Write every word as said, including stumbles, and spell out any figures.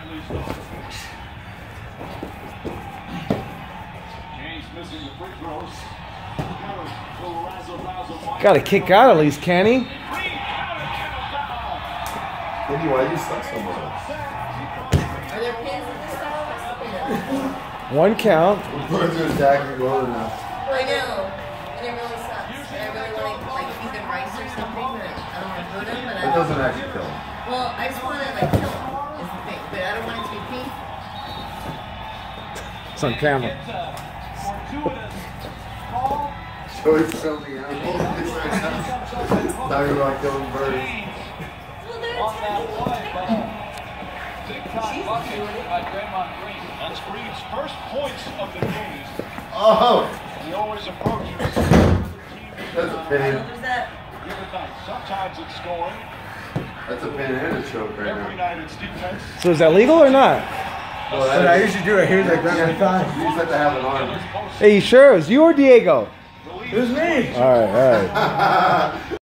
Got to kick out at least, can he? Maybe why you suck so much? Are there pins in this house? One count. Birds are attacking Roller now. I know. And it really sucks. And I really want to like feed them rice or something, but I don't want to hurt them. But I It doesn't actually kill them. Well, I just want to like kill them is the thing, but I don't want it to be painful. It's on camera. So it's filming animals. Talking about killing birds. That's Reed's first points of the game. Oh! He always approaches. That's a pin. What that? Give it night. Sometimes it's scoring. That's a pin and a choke right Every now. night it's defense. So is that legal or not? Well, But I usually do it here like that my thigh. You just have to have an arm. Hey, you sure? It was you or Diego? It was me. All right, all right.